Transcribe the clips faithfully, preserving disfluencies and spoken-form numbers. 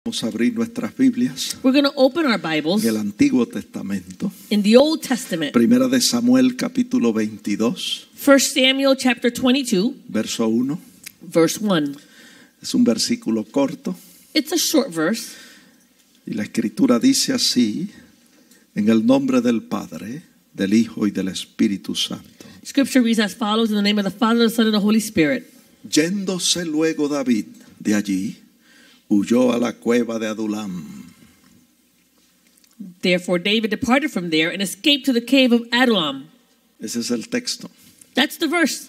Vamos a abrir nuestras Biblias We're going to open our Bibles en el Antiguo Testamento. in the Old Testament. Primera de Samuel, capítulo veintidós, First Samuel chapter twenty-two, verso uno. verse one. Es un versículo corto It's a short verse. y la Escritura dice así: en el nombre del Padre, del Hijo y del Espíritu Santo. Scripture reads as follows: in the name of the Father, the Son, and the Holy Spirit. Yéndose luego David de allí, huyó a la cueva de Adulam. Therefore David departed from there and escaped to the cave of Adullam. Ese es el texto. That's the verse.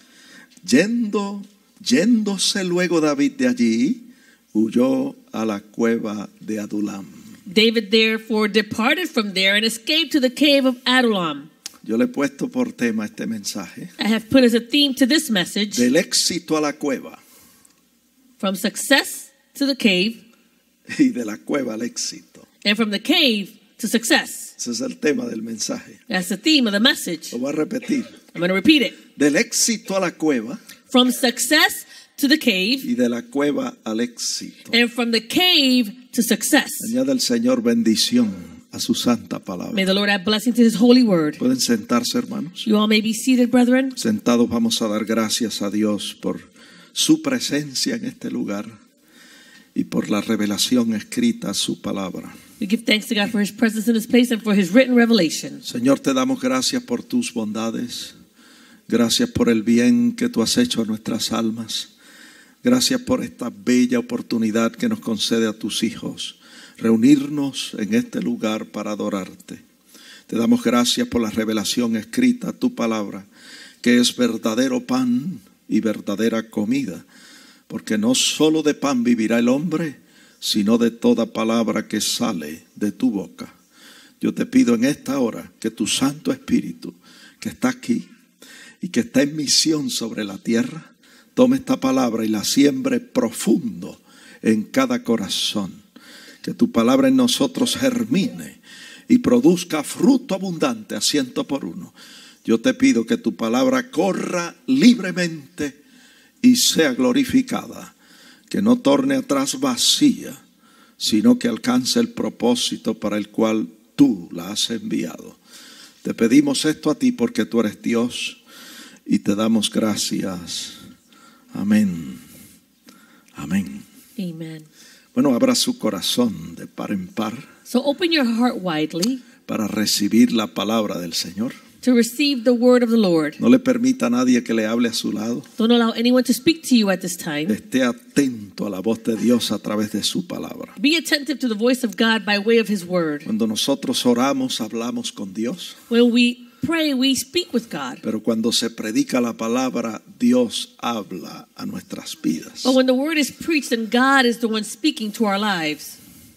Yendo, yéndose luego David de allí, huyó a la cueva de Adulam. David therefore departed from there and escaped to the cave of Adullam. Yo le he puesto por tema este mensaje: I have put as a theme to this message: del éxito a la cueva from success to the cave, y de la cueva al éxito. and from the cave to success. Ese es el tema del mensaje. That's the theme of the message. Lo voy a repetir: I'm going to repeat it. del éxito a la cueva From success to the cave, y de la cueva al éxito. and from the cave to success. Añade el Señor bendición a su santa May palabra. the Lord add blessing to his holy word. Pueden sentarse, hermanos. You all may be seated, brethren. Sentados, vamos a dar gracias a Dios por su presencia en este lugar y por la revelación escrita a su palabra. We give thanks to God for his presence in this place and for his written revelation. Señor, te damos gracias por tus bondades. Gracias por el bien que tú has hecho a nuestras almas. Gracias por esta bella oportunidad que nos concede a tus hijos, reunirnos en este lugar para adorarte. Te damos gracias por la revelación escrita a tu palabra, que es verdadero pan y verdadera comida, porque no solo de pan vivirá el hombre, sino de toda palabra que sale de tu boca. Yo te pido en esta hora que tu Santo Espíritu, que está aquí y que está en misión sobre la tierra, tome esta palabra y la siembre profundo en cada corazón. Que tu palabra en nosotros germine y produzca fruto abundante a ciento por uno. Yo te pido que tu palabra corra libremente y sea glorificada. Que no torne atrás vacía, sino que alcance el propósito para el cual tú la has enviado. Te pedimos esto a ti porque tú eres Dios y te damos gracias. Amén. Amén. Amen. Bueno, abra su corazón de par en par So open your heart widely para recibir la palabra del Señor. to receive the word of the Lord. No le permita a nadie que le hable a su lado. Don't allow anyone to speak to you at this time. Esté atento a la voz de Dios a través de su palabra. Be attentive to the voice of God by way of his word. Cuando nosotros oramos, hablamos con Dios. When we pray, we speak with God. Pero cuando se predica la palabra, Dios habla a nuestras vidas. But when the word is preached, then God is the one speaking to our lives.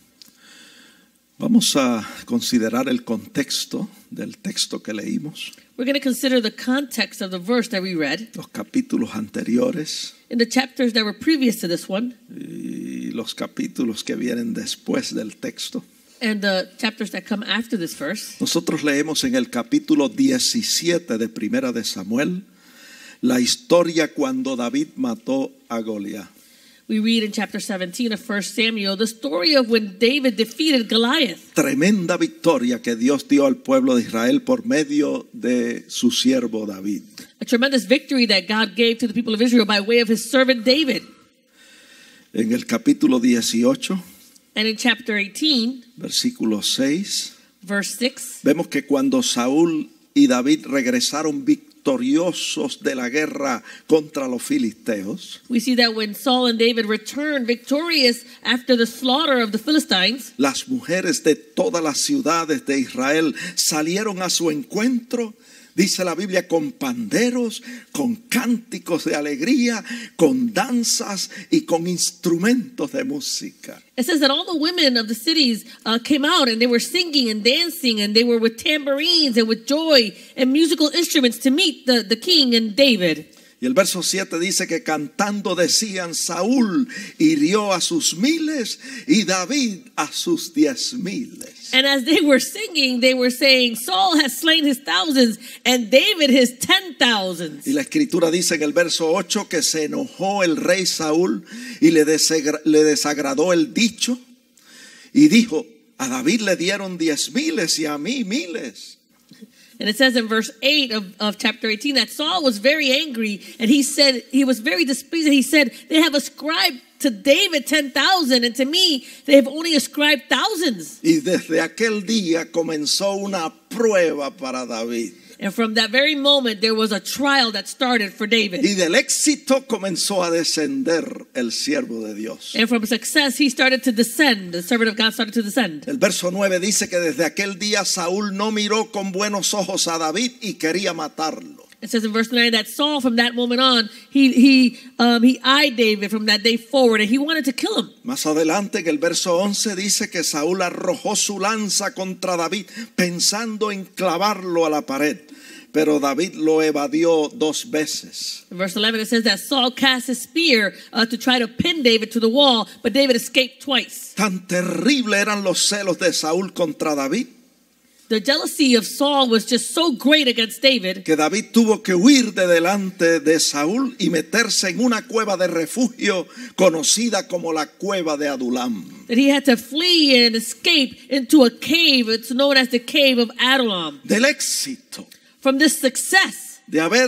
Vamos a considerar el contexto del texto que leímos, We're going to consider the context of the verse that we read los capítulos anteriores in the chapters that were previous to this one y los capítulos que vienen después del texto. and the chapters that come after this verse. Nosotros leemos en el capítulo diecisiete de Primera de Samuel la historia cuando David mató a Goliat. We read in chapter seventeen of First Samuel the story of when David defeated Goliath. Tremenda victoria que Dios dio al pueblo de Israel por medio de su siervo David. A tremendous victory that God gave to the people of Israel by way of his servant David. En el capítulo dieciocho, And in chapter eighteen, versículo seis, verse six, vemos que cuando Saúl y David regresaron victoriosos de la guerra contra los filisteos, we see that when Saul and David returned victorious after the slaughter of the Philistines, las mujeres de todas las ciudades de Israel salieron a su encuentro, dice la Biblia, con panderos, con cánticos de alegría, con danzas y con instrumentos de música. it says that all the women of the cities uh, came out and they were singing and dancing and they were with tambourines and with joy and musical instruments to meet the, the king and David. Y el verso siete dice que cantando decían: Saúl hirió a sus miles y David a sus diez miles. And as they were singing, they were saying, Saul has slain his thousands and David his ten thousands. Y la escritura dice en el verso ocho que se enojó el rey Saúl y le, desagra- le desagradó el dicho Y dijo, a David le dieron diez miles y a mí miles. And it says in verse eight of, of chapter eighteen that Saul was very angry and he said, he was very displeased. And he said, they have ascribed to David ten thousand and to me they have only ascribed thousands. Y desde aquel día comenzó una prueba para David. And from that very moment, there was a trial that started for David. Y del éxito comenzó a descender el siervo de Dios. And from success, he started to descend. The servant of God started to descend. El verso nueve dice que desde aquel día Saúl no miró con buenos ojos a David y quería matarlo. It says in verse nine that Saul, from that moment on, he he um, he eyed David from that day forward, and he wanted to kill him. Más adelante en el verso once dice que Saúl arrojó su lanza contra David pensando en clavarlo a la pared, pero David lo evadió dos veces. In verse eleven it says that Saul cast his spear uh, to try to pin David to the wall, but David escaped twice. Tan terrible eran los celos de Saúl contra David The jealousy of Saul was just so great against David que David tuvo que huir de delante de Saúl y meterse en una cueva de refugio conocida como la cueva de Adulam. that he had to flee and escape into a cave. It's known as the cave of Adullam. Del éxito From this success de haber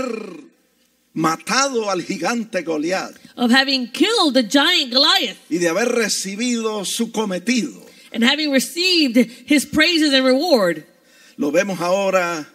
matado al gigante Goliat of having killed the giant Goliath y de haber recibido su cometido, and having received his praises and reward, lo vemos ahora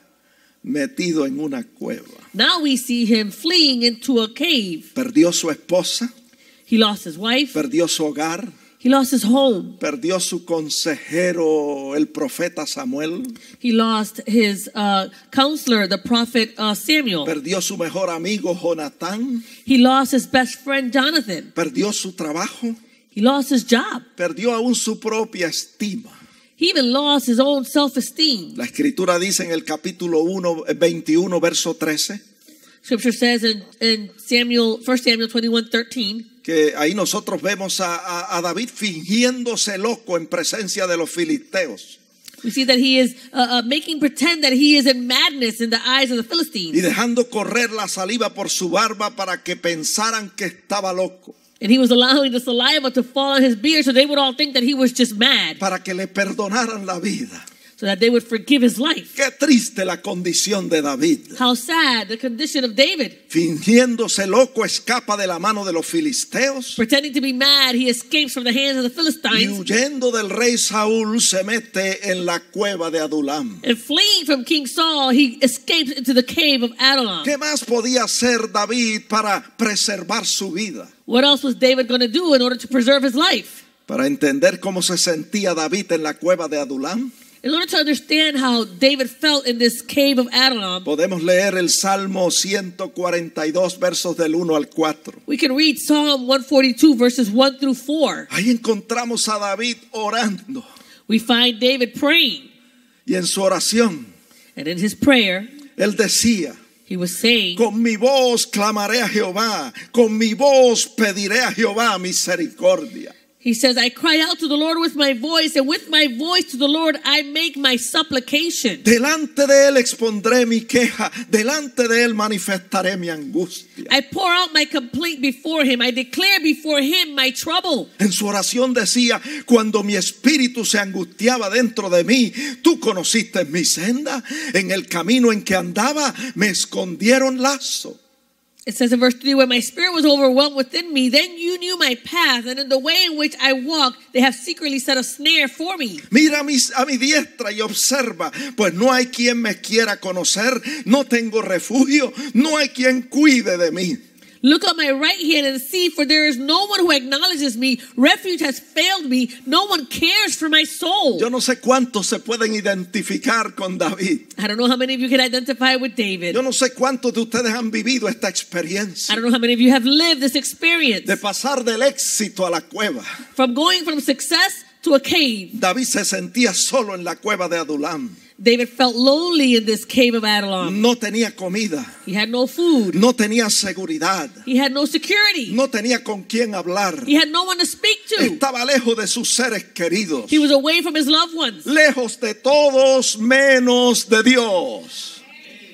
metido en una cueva. now we see him fleeing into a cave. Perdió su esposa, He lost his wife. perdió su hogar, He lost his home. perdió su consejero, el profeta Samuel, He lost his uh, counselor, the prophet uh, Samuel. perdió su mejor amigo Jonatán, He lost his best friend Jonathan. perdió su trabajo, He lost his job. perdió aún su propia estima. He even lost his own self-esteem. La escritura dice en el capítulo uno, veintiuno, verso trece, Scripture says in, in Samuel, First Samuel twenty-one thirteen, que ahí nosotros vemos a, a, a David fingiéndose loco en presencia de los filisteos we see that he is uh, uh, making pretend that he is in madness in the eyes of the y Philistines. dejando correr la saliva por su barba para que pensaran que estaba loco, And he was allowing the saliva to fall on his beard so they would all think that he was just mad, para que le perdonaran la vida. so that they would forgive his life. Qué triste la condición de David. How sad the condition of David. Fingiéndose loco, escapa de la mano de los filisteos Pretending to be mad, he escapes from the hands of the y Philistines. huyendo del rey Saúl se mete en la cueva de Adulam. And fleeing from King Saul, he escapes into the cave of Adullam. ¿Qué más podía hacer David para preservar su vida? What else was David going to do in order to preserve his life? Para entender cómo se sentía David en la cueva de Adulam, In order to understand how David felt in this cave of Adullam, podemos leer el Salmo ciento cuarenta y dos, versos del uno al cuatro. we can read Psalm one forty-two verses one through four. Ahí encontramos a David orando, We find David praying, y en su oración and in his prayer, él decía: he was saying, con mi voz clamaré a Jehová, con mi voz pediré a Jehová misericordia. he says, I cry out to the Lord with my voice, and with my voice to the Lord I make my supplication. Delante de él expondré mi queja, delante de él manifestaré mi angustia. I pour out my complaint before him. I declare before him my trouble. En su oración decía: cuando mi espíritu se angustiaba dentro de mí, tú conociste mi senda, en el camino en que andaba me escondieron lazo. It says in verse three, when my spirit was overwhelmed within me, then you knew my path, and in the way in which I walk, they have secretly set a snare for me. Mira a mi, a mi diestra y observa, pues no hay quien me quiera conocer, no tengo refugio, no hay quien cuide de mí. Look on my right hand and see, for there is no one who acknowledges me. Refuge has failed me. No one cares for my soul. Yo no sé cuántos se pueden identificar con David. I don't know how many of you can identify with David. Yo no sé cuántos de ustedes han vivido esta experiencia I don't know how many of you have lived this experience. de pasar del éxito a la cueva. From going from success to a cave. David se sentía solo en la cueva de Adulam. David felt lonely in this cave of Adullam. No tenía comida, He had no food. no tenía seguridad, He had no security. no tenía con quién hablar. He had no one to speak to. Estaba lejos de sus seres queridos, He was away from his loved ones. lejos de todos menos de Dios.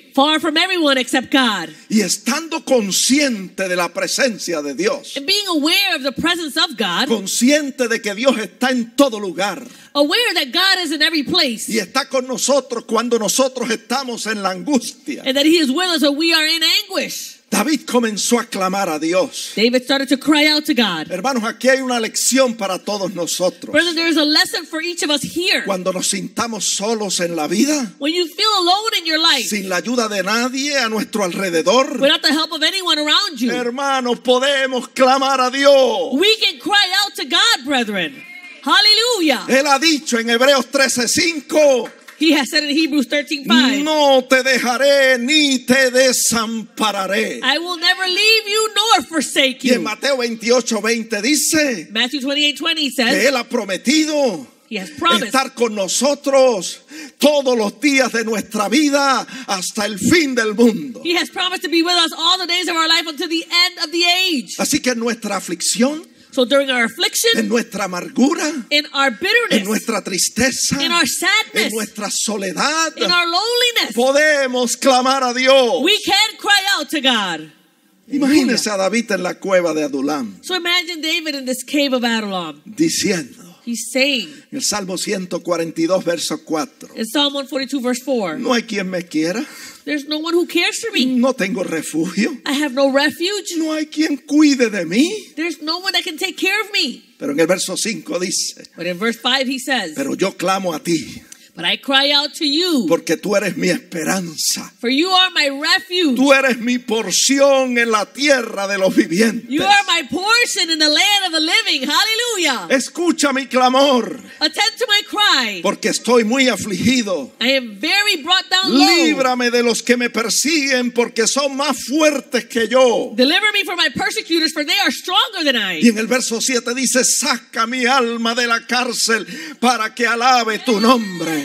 Far from everyone except God. Y estando consciente de la presencia de Dios, And being aware of the presence of God, consciente de que Dios está en todo lugar aware that God is in every place, y está con nosotros cuando nosotros estamos en la angustia, and that He is with us when we are in anguish. David comenzó a clamar a Dios. David started to cry out to God. Hermanos, aquí hay una lección para todos nosotros. Brother, there is a lesson for each of us here. Cuando nos sintamos solos en la vida, When you feel alone in your life, sin la ayuda de nadie a nuestro alrededor, without the help of anyone around you, hermanos, podemos clamar a Dios. we can cry out to God, brethren. Hallelujah. Él ha dicho en Hebreos trece cinco, He has said in Hebrews thirteen five, no te dejaré ni te desampararé. I will never leave you nor forsake Y en you. Mateo veintiocho veinte dice Matthew twenty-eight twenty que says, Él ha prometido He has promised estar con nosotros todos los días de nuestra vida hasta el fin del mundo. He has promised to be with us all the days of our life until the end of the age. Así que en nuestra aflicción, So during our affliction, en nuestra amargura, in our en bitterness, nuestra tristeza, in our en sadness, nuestra soledad, in our loneliness, podemos clamar a Dios. we can cry out to God. Imagínese a David en la cueva de Adulam So imagine David in this cave of Adullam. diciendo, He's saying en el Salmo ciento cuarenta y dos verso cuatro, in Psalm one forty-two verse four, no hay quien me quiera, there's no one who cares for me. no tengo refugio, I have no refuge. no hay quien cuide de mí. There's no one that can take care of me. Pero en el verso cinco dice, But in verse five he says, pero yo clamo a ti, but I cry out to you, porque tú eres mi esperanza. for you are my refuge. Tú eres mi porción en la tierra de los vivientes. You are my portion in the land of the living. Hallelujah. Escucha mi clamor, Attend to my cry. porque estoy muy afligido. I am very brought down low. Líbrame de los que me persiguen, porque son más fuertes que yo. Deliver me from my persecutors, for they are stronger than I. Y en el verso siete dice, saca mi alma de la cárcel para que alabe tu nombre.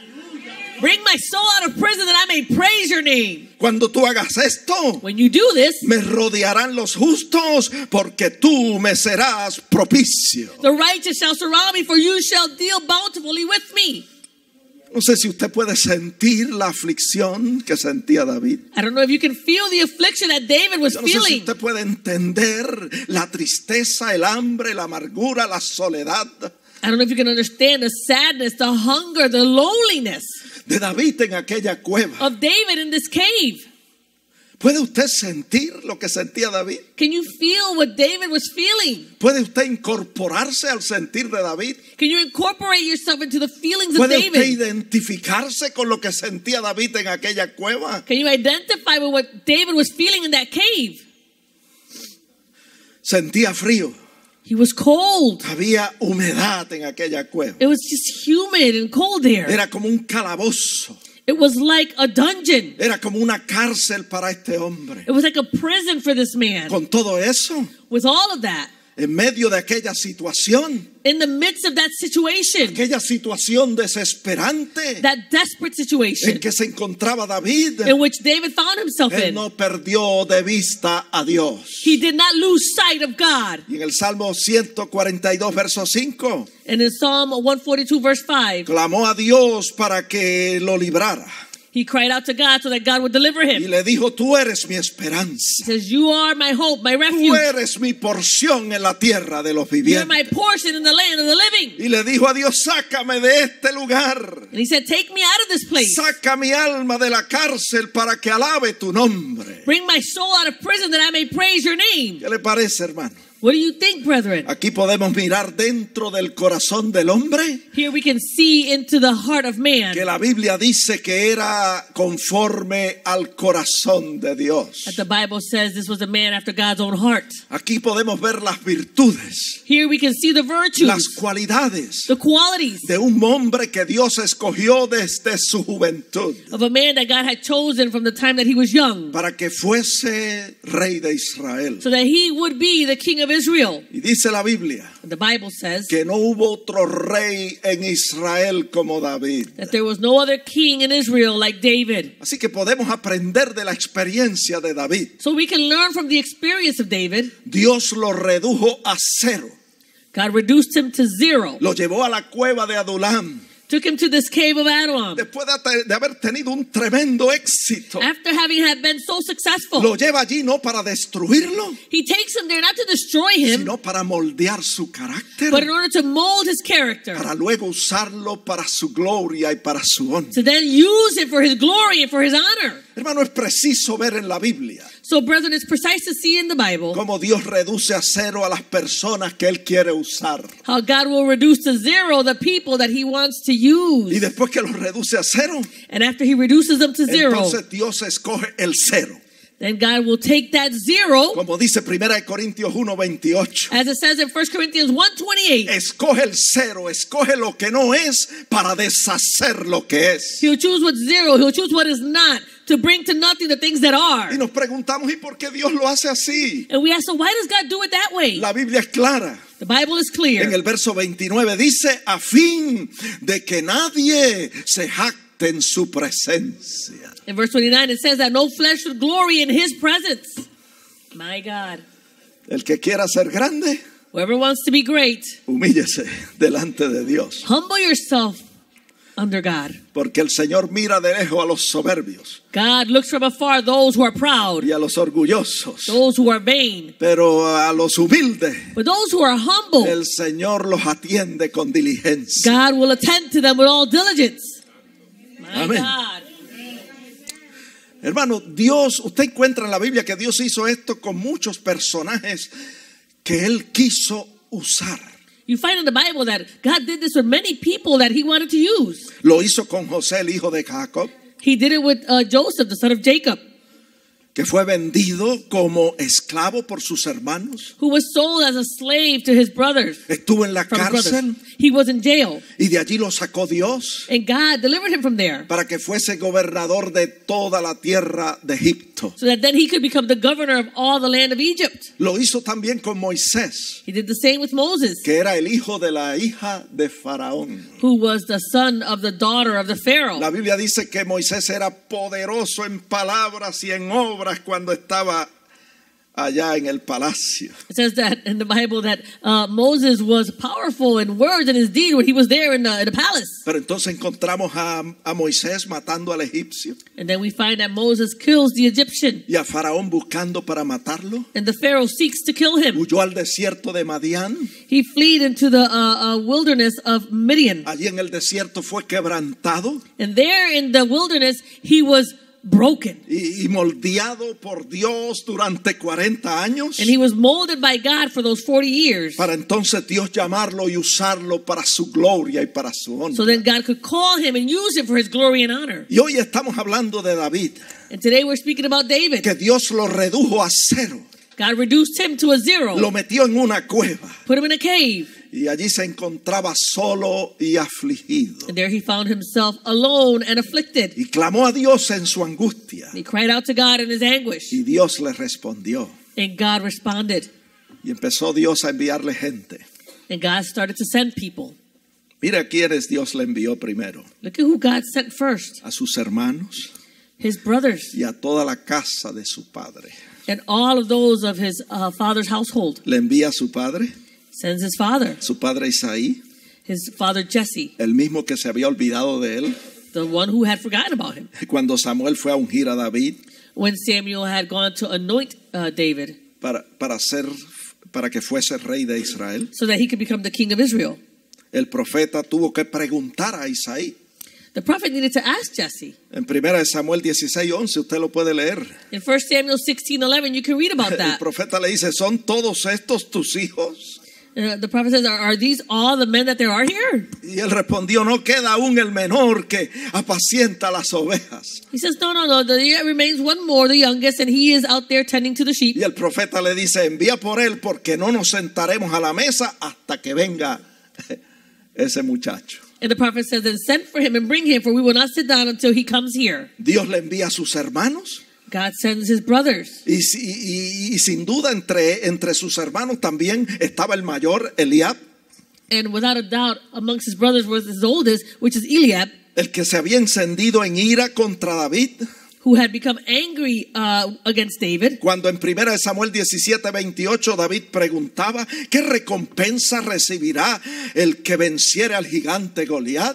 Bring my soul out of prison that I may praise your name. Cuando tú hagas esto, When you do this, me rodearán los justos, porque tú me serás propicio. the righteous shall surround me, for you shall deal bountifully with me. No sé si usted puede sentir la aflicción que sentía David. I don't know if you can feel the affliction that David was Yo no sé si feeling. usted puede entender la tristeza, el hambre, la amargura, la soledad I don't know if you can understand the sadness, the hunger, the loneliness de David en aquella cueva. of David in this cave. ¿Puede usted sentir lo que sentía David? Can you feel what David was feeling? ¿Puede usted incorporarse al sentir de David? Can you incorporate yourself into the feelings of ¿Puede usted David? identificarse con lo que sentía David en aquella cueva? Can you identify with what David was feeling in that cave? Sentía frío. He was cold. Había humedad en aquella cueva. It was just humid and cold there. Era como un calabozo. It was like a dungeon. Era como una cárcel para este hombre. It was like a prison for this man. Con todo eso, With all of that, en medio de aquella situación, in the midst of that situation, aquella situación desesperante that desperate situation en que se encontraba David, in which David found himself él in, no perdió de vista a Dios. he did not lose sight of God. Y en el Salmo ciento cuarenta y dos, verso cinco, And in Psalm one forty-two, verse five, clamó a Dios para que lo librara. he cried out to God so that God would deliver Y him. le dijo, tú eres mi He esperanza. says, you are my hope, my Tú refuge. eres mi porción en la tierra de los You're my vivientes. portion in the land of the living. Y le dijo a Dios, sácame de este lugar. And he said, take me out of this place. Saca mi alma de la cárcel para que alabe tu nombre. Bring my soul out of prison that I may praise your name. ¿Qué le parece, hermano? What do you think, brethren? Aquí podemos mirar dentro del corazón del hombre, Here we can see into the heart of man. que la Biblia dice que era conforme al corazón de Dios. That the Bible says this was a man after God's own heart. Aquí podemos ver las virtudes, Here we can see the las virtues, cualidades the qualities de un hombre que Dios escogió desde su juventud of a man that God had chosen from the time that he was young, para que fuese rey de Israel. so that he would be the king of Israel. Y dice la Biblia The Bible says que no hubo otro rey en Israel como David. that there was no other king in Israel like David. Así que podemos aprender de la experiencia de David. So we can learn from the experience of David. Dios lo redujo a cero. God reduced him to zero, Lo llevó a la cueva de Adulam. took him to this cave of Adullam. Después de, de haber tenido un tremendo éxito, After having had been so successful, lo lleva allí no para destruirlo, he takes him there not to destroy him, sino para moldear su carácter, but in order to mold his character, para luego usarlo para su gloria y para su honra. to then use it for his glory and for his honor. Hermano, es preciso ver en la Biblia So, brethren, it's precise to see in the Bible cómo Dios reduce a cero a las personas que Él quiere usar. how God will reduce to zero the people that he wants to use. Y después que los reduce a cero, And after he reduces them to zero, entonces Dios escoge el cero. then God will take that zero, Como dice Primera de Corintios uno veintiocho. as it says in First Corinthians one twenty-eight. Escoge el cero, escoge lo que no es para deshacer lo que es. He'll choose what's zero. He'll choose what is not to bring to nothing the things that are. Y nos preguntamos, ¿y por qué Dios lo hace así? And we ask, so why does God do it that way? La Biblia es clara. The Bible is clear. En el verso veintinueve dice, a fin de que nadie se jacte en su presencia. In verse twenty-nine, it says that no flesh should glory in his presence. My God. El que quiera ser grande, Whoever wants to be great, humíllese delante de Dios. humble yourself under God. Porque el Señor mira de lejos a los soberbios God looks from afar those who are proud, y a los orgullosos. those who are vain. Pero a los humildes, But those who are humble, el Señor los atiende con diligencia. God will attend to them with all diligence. My Amén. God. Hermano, Dios, usted encuentra en la Biblia que Dios hizo esto con muchos personajes que Él quiso usar. You find in the Bible that God did this with many people that he wanted to use. Lo hizo con José, el hijo de Jacob, He did it with uh, Joseph, the son of Jacob, que fue vendido como esclavo por sus hermanos. who was sold as a slave to his brothers. Estuvo en la From his brothers. cárcel He was in jail, y de allí lo sacó Dios and God delivered him from there, para que fuese gobernador de toda la tierra de Egipto. so that then he could become the governor of all the land of Egypt. Lo hizo también con Moisés, He did the same with Moses, que era el hijo de la hija de Faraón. who was the son of the daughter of the Pharaoh. La Biblia dice que Moisés era poderoso en palabras y en obras cuando estaba allá en el palacio. It says that in the Bible that uh, Moses was powerful in words and his deed when he was there in the, in the palace. Pero entonces encontramos a, a Moisés matando al egipcio And then we find that Moses kills the Egyptian, y a Faraón buscando para matarlo. and the Pharaoh seeks to kill him. Huyó al desierto de Madián. He fled into the uh, uh, wilderness of Midian. Allí en el desierto fue quebrantado And there in the wilderness, he was broken. y, y moldeado por Dios durante cuarenta años. And he was molded by God for those forty years. Para entonces Dios llamarlo y usarlo para su gloria y para su honra. So then God could call him and use him for his glory and honor. Y hoy estamos hablando de David, And today we're speaking about David. que Dios lo redujo a cero. God reduced him to a zero, Lo metió en una cueva put him in a cave. y allí se encontraba solo y afligido. And there he found himself alone and afflicted. Y clamó a Dios en su angustia. And he cried out to God in his anguish. Y Dios le respondió. And God responded. Y empezó Dios a enviarle gente. And God started to send people. Mira a quiénes Dios le envió primero. Look at who God sent first. A sus hermanos His brothers y a toda la casa de su padre. and all of those of his uh, father's household. Le envía a su padre, Sends his father, su padre Isaí, his father Jesse, el mismo que se había olvidado de él. the one who had forgotten about him. Cuando Samuel fue a ungir a David When Samuel had gone to anoint uh, David para, para, ser, para que fuese rey de Israel, so that he could become the king of Israel, el profeta tuvo que preguntar a Isaí. the prophet needed to ask Jesse. En primera de Samuel dieciséis once usted lo puede leer. In First Samuel sixteen eleven, you can read about El that. profeta le dice, ¿son todos estos tus hijos? Uh, the prophet says, are, are these all the men that there are here? Y él respondió, no queda aún el menor que apacienta las ovejas. He says, no, no, no, there remains one more, the youngest, and he is out there tending to the sheep. Y el profeta le dice, envía por él porque no nos sentaremos a la mesa hasta que venga ese muchacho. And the prophet says, then send for him and bring him, for we will not sit down until he comes here. Dios le envía a sus hermanos. God sends his brothers. Y, y, y, y sin duda entre, entre sus hermanos también estaba el mayor Eliab, And without a doubt, amongst his brothers was his oldest, which is Eliab, el que se había encendido en ira contra David. who had become angry uh, against David. Cuando en primera de Samuel diecisiete veintiocho David preguntaba, ¿qué recompensa recibirá el que venciere al gigante Goliat?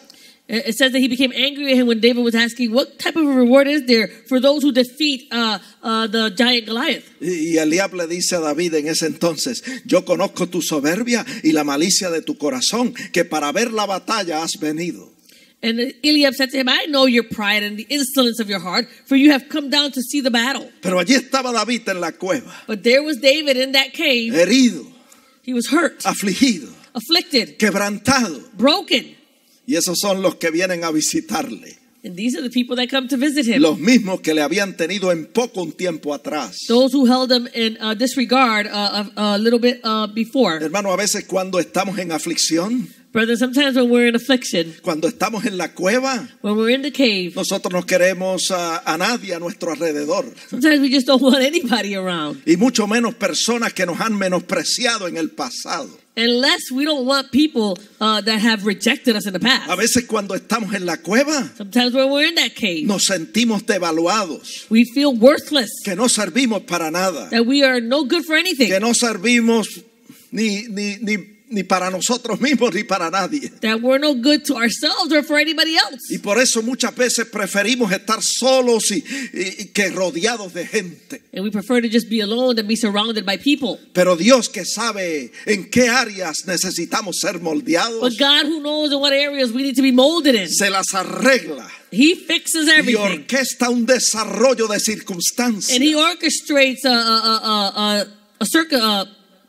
It says that he became angry at him when David was asking, what type of a reward is there for those who defeat uh, uh, the giant Goliath? Y Eliab le dice a David en ese entonces, yo conozco tu soberbia y la malicia de tu corazón, que para ver la batalla has venido. And Eliab said to him, I know your pride and the insolence of your heart, for you have come down to see the battle. Pero allí estaba David en la cueva, But there was David in that cave. herido, He was hurt, afligido, afflicted, quebrantado. broken. Y esos son los que vienen a visitarle. And these are the people that come to visit him. Los mismos que le habían tenido en poco un tiempo atrás. Those who held him in uh, disregard uh, a, a little bit uh, before. Hermano, a veces cuando estamos en aflicción, Brother, sometimes when we're in affliction, cuando estamos en la cueva, when we're in the cave, nosotros no queremos a, a nadie a nuestro alrededor. sometimes we just don't want anybody around. Y mucho menos personas que nos han menospreciado en el pasado. Unless we don't want people uh, that have rejected us in the past. A veces cuando estamos en la cueva, Sometimes when we're in that cave, nos sentimos devaluados, we feel worthless, que no servimos para nada, that we are no good for anything, que no servimos ni, ni, ni, ni para nosotros mismos ni para nadie. that we're no good to ourselves or for anybody else. Y por eso muchas veces preferimos estar solos y, y- y que rodeados de gente. And we prefer to just be alone than be surrounded by people. Pero Dios, que sabe en qué áreas necesitamos ser moldeados, But God, who knows in what areas we need to be molded in, se las arregla He fixes y everything. orquesta un desarrollo de And He circunstancias orchestrates a, a, a, a, a, circu- a,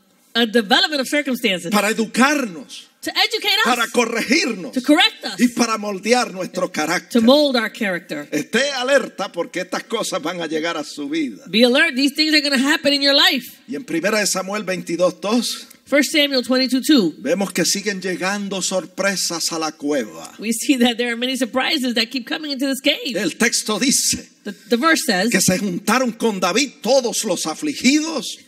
a development of circumstances para educarnos, to educate para us, corregirnos to correct us, y para moldear nuestro to carácter. mold our character. Esté alerta porque estas cosas van a llegar a su vida. Be alert. These things are going to happen in your life. Y en primera de Samuel veintidós dos First Samuel twenty-two two. vemos que siguen llegando sorpresas a la cueva. We see that there are many surprises that keep coming into this cave. El texto dice The, the verse says, que se juntaron con David todos los afligidos,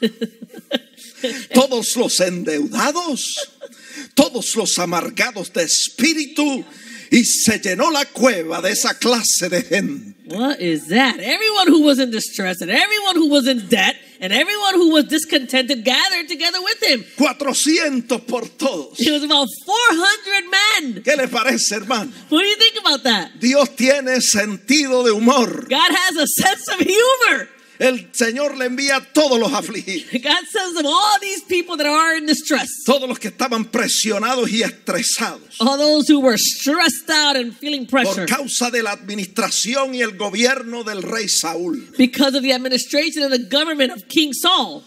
todos los endeudados, todos los amargados de espíritu, y se llenó la cueva de esa clase de gente. what is that? Everyone who was in distress and everyone who was in debt and everyone who was discontented gathered together with him. cuatrocientos por todos. It was about four hundred men. ¿Qué le parece, hermano? What do you think about that? Dios tiene sentido de humor. God has a sense of humor. El Señor le envía a todos los afligidos, God sends them all these people that are in distress. todos los que estaban presionados y estresados All those who were stressed out and feeling pressure por causa de la administración y el gobierno del rey Saúl. because of the administration and the government of King Saul.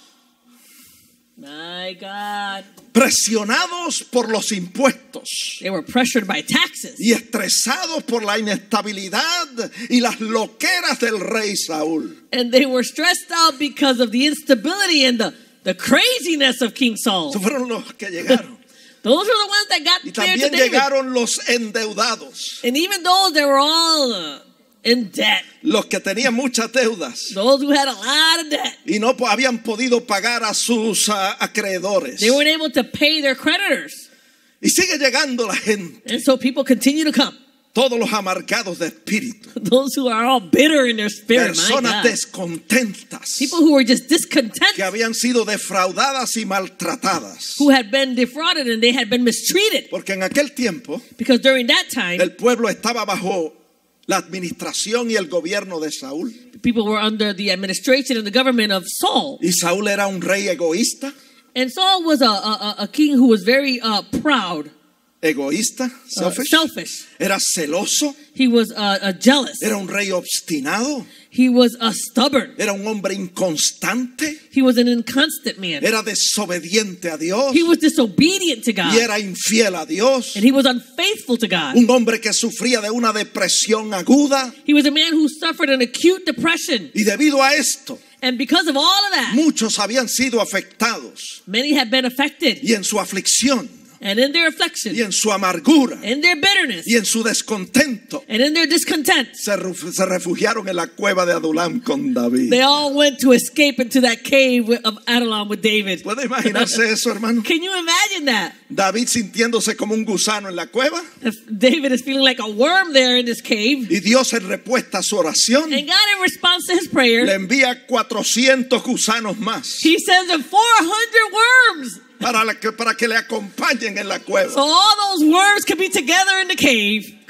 My God. Presionados por los impuestos They were pressured by taxes. y estresados por la inestabilidad y las loqueras del rey Saúl. And they were stressed out because of the instability and the, the craziness of King Saul. Esos fueron los que llegaron. Those were the ones that got Y there to también David. llegaron los endeudados, And even those that were all uh, in debt, los que tenían muchas deudas those who had a lot of debt, y no po- habían podido pagar a sus ah, acreedores. they weren't able to pay their creditors. Y sigue llegando la gente, And so people continue to come. todos los amargados de espíritu, Those who are all bitter in their spirit, my personas God. descontentas, People who were just discontent, que habían sido defraudadas y maltratadas. who had been defrauded and they had been mistreated. Porque en aquel tiempo Because during that time, el pueblo estaba bajo la administración y el gobierno de Saúl. people were under the administration and the government of Saul. Y Saúl era un rey egoísta, And Saul was a, a, a king who was very uh, proud, egoísta, uh, selfish. selfish. Era celoso, He was uh, uh, jealous. era un rey obstinado, He was uh, stubborn. era un hombre inconstante, He was an inconstant man. era desobediente a Dios He was disobedient to God. y era infiel a Dios. And he was unfaithful to God. Un hombre que sufría de una depresión aguda, He was a man who suffered an acute depression. y debido a esto And because of all of that, muchos habían sido afectados, many had been affected. y en su aflicción And in their affliction, y en su amargura in their bitterness, y en su descontento and in their discontent, se, ref- se refugiaron en la cueva de Adulam con David. they all went to escape into that cave with- of Adullam with David. ¿Puede imaginarse eso, hermano? Can you imagine that? David sintiéndose como un gusano en la cueva, If David is feeling like a worm there in this cave, y Dios en respuesta a su oración and God in response to his prayer, le envía cuatrocientos gusanos más he sends him four hundred worms. para, la que, para que le acompañen en la cueva. So all those worms could be together in the cave.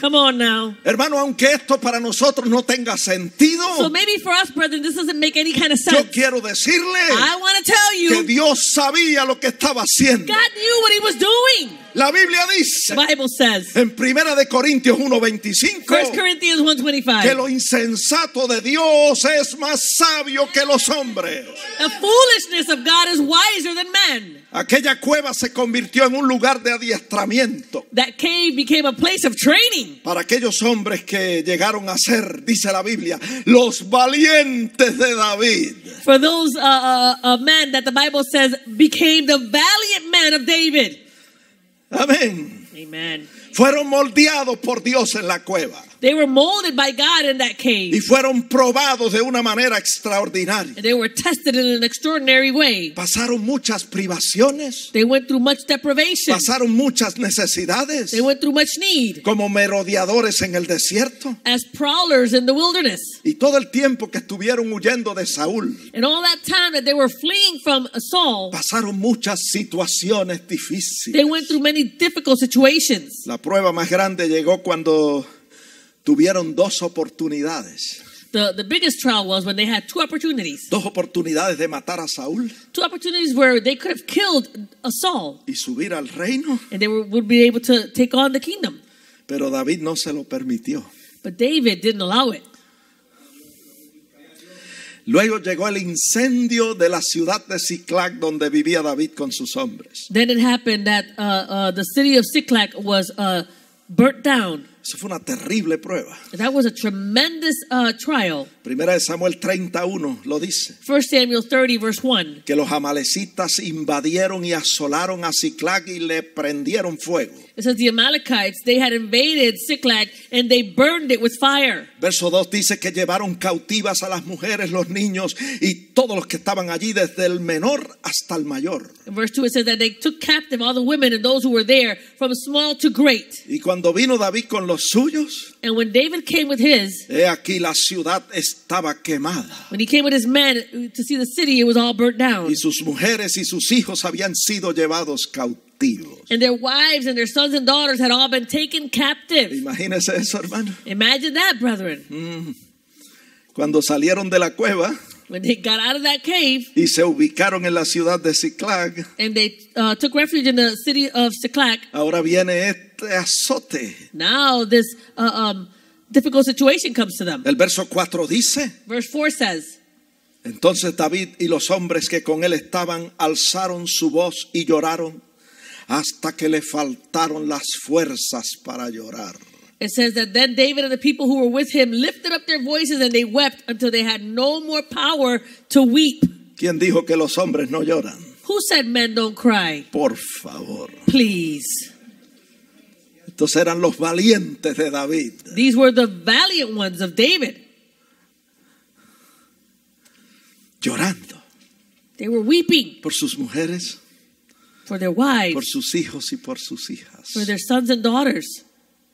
Come on now. Hermano, aunque esto para nosotros no tenga sentido, So maybe for us, brethren, this doesn't make any kind of yo sense. quiero decirle I want to tell que you, Dios sabía lo que estaba haciendo. God knew what he was doing. La Biblia dice The Bible says, en Primera de Corintios uno veinticinco First Corinthians one que twenty-five, lo insensato de Dios es más sabio que los hombres. the foolishness of God is wiser than men. Aquella cueva se convirtió en un lugar de adiestramiento That cave became a place of training para aquellos hombres que llegaron a ser, dice la Biblia, los valientes de David. for those uh, uh, uh, men that the Bible says became the valiant men of David. Amén. Amen. Fueron moldeados por Dios en la cueva They were molded by God in that y cave. fueron probados de una manera extraordinaria. And they were tested in an extraordinary way. Pasaron muchas privaciones, They went through much deprivation. pasaron muchas necesidades, They went through much need como merodeadores en el desierto. as prowlers in the wilderness. Y todo el tiempo que estuvieron huyendo de Saúl, And all that time that they were fleeing from Saul, pasaron muchas situaciones they difíciles. went through many difficult situations. La prueba más grande llegó cuando tuvieron dos oportunidades. The, the biggest trial was when they had two opportunities. Dos oportunidades de matar a Saúl Two opportunities where they could have killed a Saul y subir al reino, and they were, would be able to take on the kingdom. pero David no se lo permitió. But David didn't allow it. Luego llegó el incendio de la ciudad de Siclac donde vivía David con sus hombres. Then it happened that uh, uh, the city of Siklag was uh, burnt down. Eso fue una terrible prueba. That was a tremendous uh, trial. Primera de Samuel treinta y uno lo dice, First Samuel thirty, verse one. que los amalecitas invadieron y asolaron a Siclac y le prendieron fuego. It says the Amalekites, they had invaded Siklag and they burned it with fire. Verso dos dice que llevaron cautivas a las mujeres, los niños y todos los que estaban allí, desde el menor hasta el mayor. In verse two, it says that they took captive all the women and those who were there, from small to great. Y cuando vino David con los suyos, And when David came with his, he aquí la ciudad estaba quemada. when he came with his men to see the city, it was all burnt down. Y sus mujeres y sus hijos habían sido llevados cautivos. And their wives and their sons and daughters had all been taken captive. Imagínese eso, hermano. Imagine that, brethren. Cuando salieron de la cueva When they got out of that cave y se ubicaron en la ciudad de Siclac, and they uh, took refuge in the city of Siklag, ahora viene este azote. now this uh, um, difficult situation comes to them. El verso cuatro dice, Verse four says, entonces David y los hombres que con él estaban alzaron su voz y lloraron hasta que le faltaron las fuerzas para llorar. it says that then David and the people who were with him lifted up their voices and they wept until they had no more power to weep. ¿Quién dijo que los hombres no lloran? Who said men don't cry? Por favor. Please. Estos eran los valientes de David. These were the valiant ones of David. Llorando They were weeping por sus mujeres, for their wives, por sus hijos y por sus hijas. for their sons and daughters.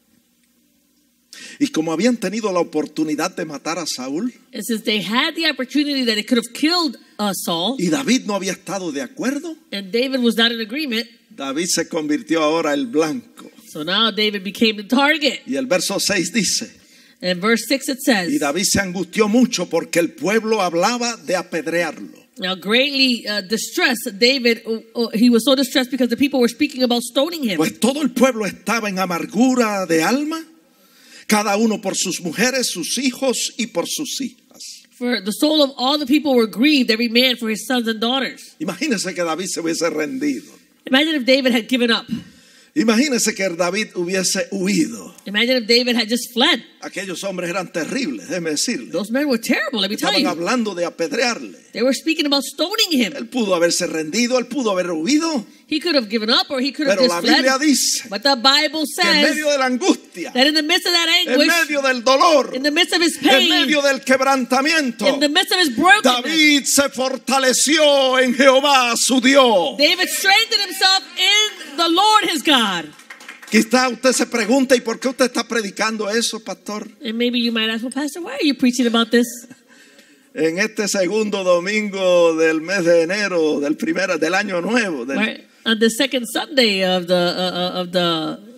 Y como habían tenido la oportunidad de matar a Saúl, And since they had the opportunity that they could have killed uh, Saul, y David no había estado de acuerdo, and David was not in agreement, David se convirtió ahora el blanco. so now David became the target. Y el verso seis dice, And verse six it says, y David se angustió mucho porque el pueblo hablaba de apedrearlo. now greatly uh, distressed, David, uh, uh, he was so distressed because the people were speaking about stoning him. Pues todo el pueblo estaba en amargura de alma, cada uno por sus mujeres, sus hijos y por sus hijas. For the soul of all the people were grieved, every man for his sons and daughters. Imagínese que David se hubiese rendido. Imagine if David had given up. Imagínese que David hubiese huido. Imagine if David had just fled. Aquellos hombres eran terribles, déjeme decirle. Those men were terrible, let me tell Estaban you. hablando de apedrearle. They were speaking about stoning him. Él pudo haberse rendido, él pudo haber huido, He could have given up or he could have pero just la Biblia fled. dice But the Bible que en says medio de la angustia, that in the midst of that en anguish, medio del dolor, in the midst of his en pain, medio del quebrantamiento, in the midst of his brokenness, David se fortaleció en Jehová su Dios. David strengthened himself in the Lord his God. Quizá usted se pregunta, ¿y por qué usted está predicando eso, pastor? And maybe you might ask, well, Pastor, why are you preaching about this? En este segundo domingo del mes de enero del primer del año nuevo, del, Right? On the second Sunday of the uh, uh, of the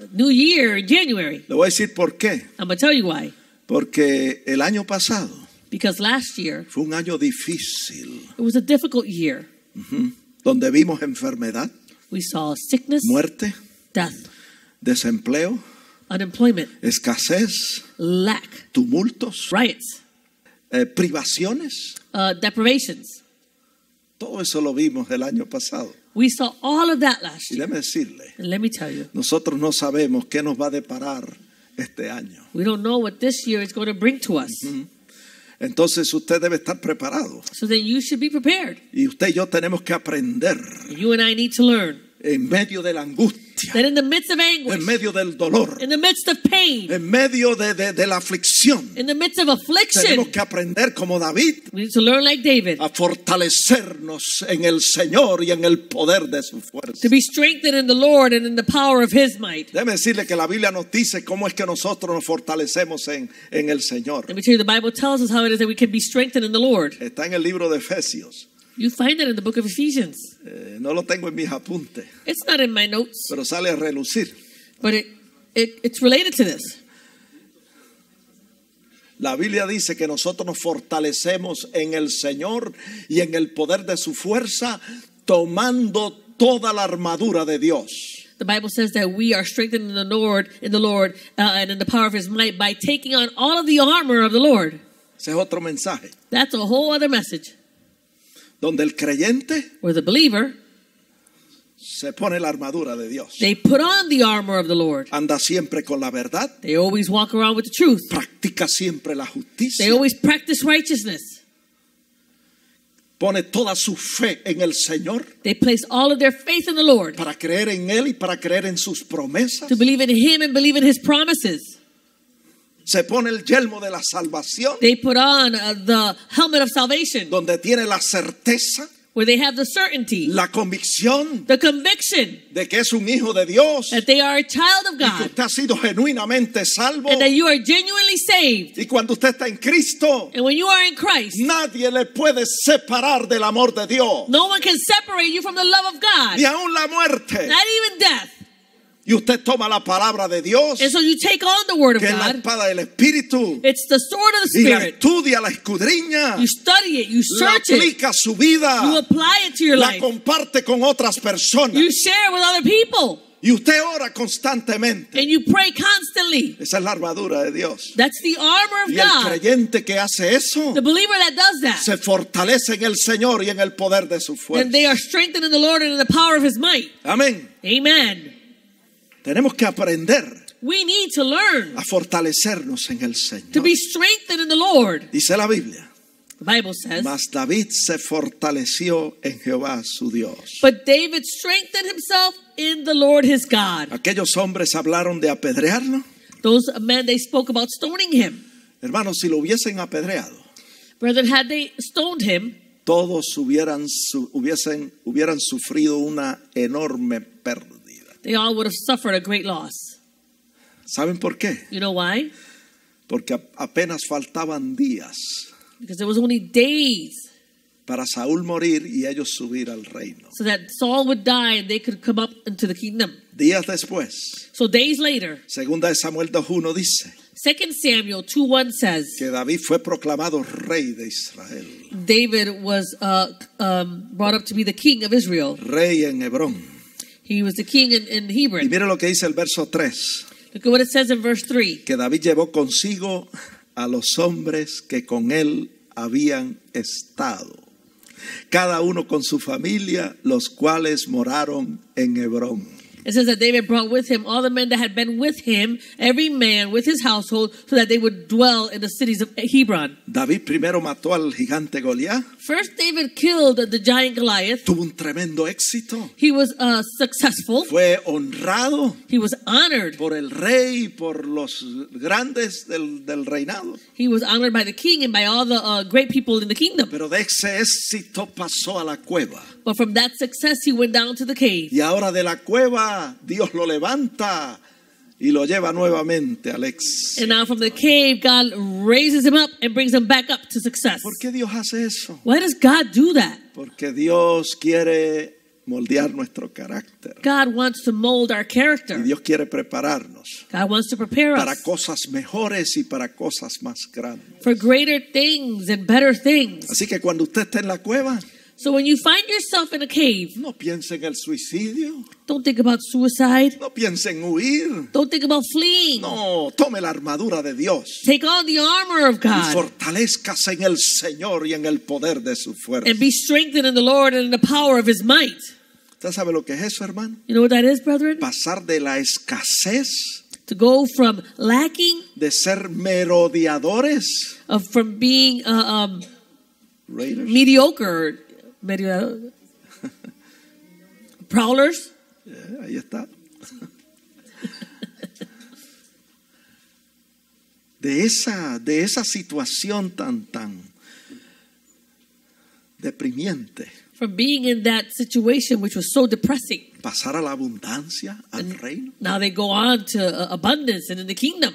new year in January. Le voy a decir por qué. I'm going to tell you why. Porque el año pasado Because last year, fue un año difícil, it was a difficult year. uh-huh, donde vimos enfermedad, We saw sickness, muerte, death, desempleo, unemployment, escasez, lack, tumultos, riots, eh, privaciones. uh, deprivations. Todo eso lo vimos el año pasado. We saw all of that last Y year. déjeme decirle, And let me tell you, nosotros no sabemos qué nos va a deparar este año. we don't know what this year is going to bring to us. Entonces usted debe estar preparado. So then you should be prepared. Y usted y yo tenemos que aprender You and I need to learn en medio de la angustia, that in the midst of en anguish, medio del dolor, in the midst of pain, en medio de, de, de la aflicción, in the midst of affliction, tenemos que aprender como David we need to learn like David, a fortalecernos en el Señor y en el poder de su fuerza. to be strengthened in the Lord and in the power of His might. Déjeme decirle que la Biblia nos dice cómo es que nosotros nos fortalecemos en, en el Señor. Let me tell you, the Bible tells us how it is that we can be strengthened in the Lord. Está en el libro de Efesios. You find that in the book of Ephesians. Eh, no lo tengo en mis apuntes, It's not in my notes, pero sale a relucir. but it, it it's related to this. La Biblia dice que nosotros nos fortalecemos en el Señor y en el poder de su fuerza, tomando toda la armadura de Dios. The Bible says that we are strengthened in the Lord, in the Lord, uh, and in the power of His might by taking on all of the armor of the Lord. Ese es otro mensaje, That's a whole other message. donde el creyente Where the believer, se pone la armadura de Dios. they put on the armor of the Lord. Anda siempre con la verdad, They always walk around with the truth. practica siempre la They justicia, always practice righteousness. pone toda su fe en el Señor They place all of their faith in the Lord, para creer en Él y para creer en sus promesas. to believe in Him and believe in His promises. Se pone el yelmo de la salvación, They put on uh, the helmet of salvation, donde tiene la certeza, where they have the certainty, la convicción the conviction de que es un hijo de Dios that they are a child of y que God, usted ha sido genuinamente salvo. and that you are genuinely saved. Y cuando usted está en Cristo, And when you are in Christ, nadie le puede separar del amor de Dios, no one can separate you from the love of God, ni aun la muerte. not even death. Y usted toma la palabra de Dios, And so you take on the word of que es la God. espada del Espíritu, It's the sword of the y la Spirit. estudia, la escudriña, You study it, you la search it, aplica a su vida, you apply it to your la life, comparte con otras personas. you share with other people, Y usted ora constantemente. and you pray constantly. Esa es la armadura de Dios. That's the armor of Y el God. creyente que hace eso The believer that does that, se fortalece en el Señor y en el poder de su then they fuerza. are strengthened in the Lord and in the power of His might. Amén. Amen. Tenemos que aprender We need to learn a fortalecernos en el to Señor. be strengthened in the Lord. Dice la Biblia, The Bible says, mas David se fortaleció en Jehová su Dios. but David strengthened himself in the Lord his God. Aquellos hombres hablaron de apedrearlo. Those men, they spoke about stoning him. Hermanos, si lo hubiesen apedreado, Brethren, had they stoned him, todos hubieran, su- hubiesen, hubieran sufrido una enorme pérdida. they all would have suffered a great loss. ¿Saben por qué? You know why? Porque a- apenas faltaban días Because there was only days para Saúl morir y ellos subir al reino. so that Saul would die and they could come up into the kingdom. Días después, So days later, segunda de Samuel dos uno dice Second Samuel two one says, que David fue proclamado rey de Israel, David was uh, um, brought up to be the king of Israel. rey en Hebrón. He was the king in, in Y Hebron. mire lo que dice el verso tres, Look at what it says in verse three. que David llevó consigo a los hombres que con él habían estado, cada uno con su familia, los cuales moraron en Hebrón. It says that David brought with him all the men that had been with him, every man with his household, so that they would dwell in the cities of Hebron. David primero mató al gigante Goliat, First, David killed the giant Goliath. tuvo un tremendo éxito, He was uh, successful. fue honrado He was honored. por el rey y por los grandes del, del reinado. He was honored by the king and by all the uh, great people in the kingdom. Pero de ese éxito pasó a la cueva. But from that success, he went down to the cave. Y ahora de la cueva Dios lo levanta y lo lleva nuevamente al éxito. And now from the cave, God raises him up and brings him back up to success. ¿Por qué Dios hace eso? Why does God do that? Porque Dios quiere moldear nuestro carácter. God wants to mold our Y character. Dios quiere prepararnos God wants to prepare para us cosas mejores y para cosas más grandes. for greater things and better things. Así que cuando usted esté en la cueva, So when you find yourself in a cave, no piense en el suicidio, don't think about suicide. no piense en huir. Don't think about fleeing. No, tome la armadura de Dios Take on the armor of y God fortalezcase en el Señor y en el poder de su fuerza. and be strengthened in the Lord and in the power of His might. ¿Usted sabe lo que es eso, hermano? You know what that is, brethren? Pasar de la escasez, To go from lacking, de ser merodeadores, of from being uh, um, raiders, mediocre, medio, prowlers, eh, ahí está. De esa, de esa situación tan, tan deprimiente, from being in that situation which was so depressing. pasar a la abundancia, al reino. Now they go on to uh, abundance and in the kingdom.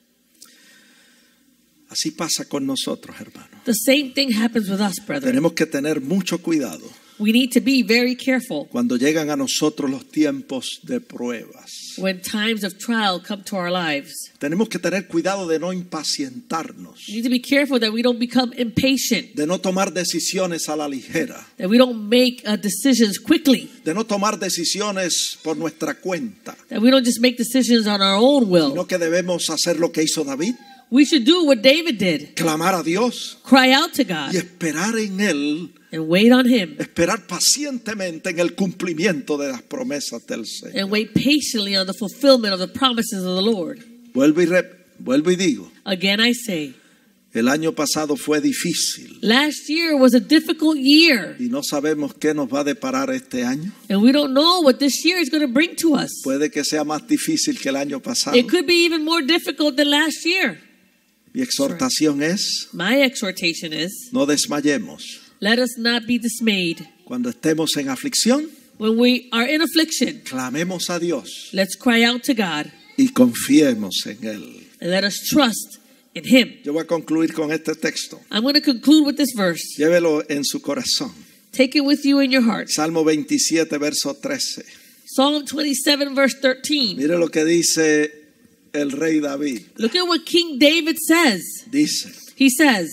Así pasa con nosotros, hermano. The same thing happens with us, brethren. Tenemos que tener mucho cuidado We need to be very careful cuando llegan a nosotros los tiempos de pruebas. when times of trial come to our lives. Tenemos que tener cuidado de no impacientarnos, We need to be careful that we don't become impatient, de no tomar decisiones a la ligera, that we don't make uh, decisions quickly, de no tomar decisiones por nuestra cuenta, that we don't just make decisions on our own will. sino que debemos hacer lo que hizo David, We should do what David did. clamar a Dios Cry out to y God esperar en Él, and wait on Him esperar pacientemente en el cumplimiento de las promesas del Señor. and wait patiently on the fulfillment of the promises of the Lord. Vuelvo y, rep- vuelvo y digo, Again, I say, el año pasado fue difícil last year was a difficult year, y no sabemos qué nos va a deparar este año. and we don't know what this year is going to bring to us. Puede que sea más difícil que el año pasado. It could be even more difficult than last year. Mi exhortación es, My exhortation is, no desmayemos. let us not be dismayed. Cuando estemos en aflicción, When we are in affliction, clamemos a Dios let's cry out to God y confiemos en Él. and let us trust in Him. Yo voy a concluir con este texto. I'm going to conclude with this verse. Llévelo en su corazón. Take it with you in your heart. Salmo veintisiete, verso trece. Psalm twenty-seven, verse thirteen. Mire lo que dice el rey David. Look at what King David says. Dice, He says,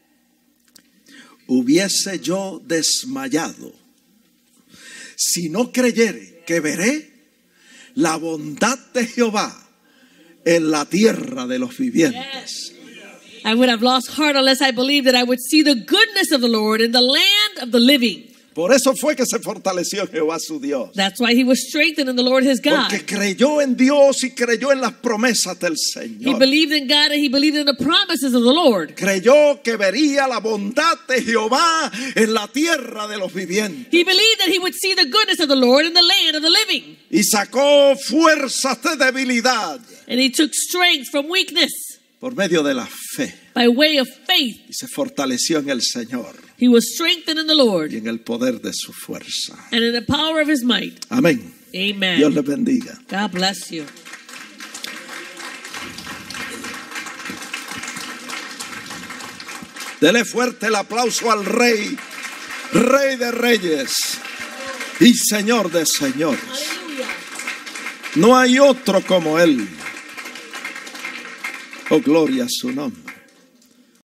hubiese yo desmayado si no creyere que veré la bondad de Jehová en la tierra de los vivientes. I would have lost heart unless I believed that I would see the goodness of the Lord in the land of the living. Por eso fue que se fortaleció Jehová su Dios. That's why he was strengthened in the Lord his God. Porque creyó en Dios y creyó en las promesas del He Señor. believed in God and he believed in the promises of the Lord. Creyó que vería la bondad de Jehová en la tierra de los vivientes. He believed that he would see the goodness of the Lord in the land of the living. Y sacó fuerzas de debilidad And he took strength from weakness por medio de la fe. by way of faith. Y se fortaleció en el Señor He was strengthened in the Lord y en el poder de su fuerza. and in the power of his might. Amén. Amen. Dios les bendiga. God bless you. Dele fuerte el aplauso al Rey, Rey de Reyes y Señor de Señores. Hallelujah. No hay otro como Él. Oh, gloria a su nombre.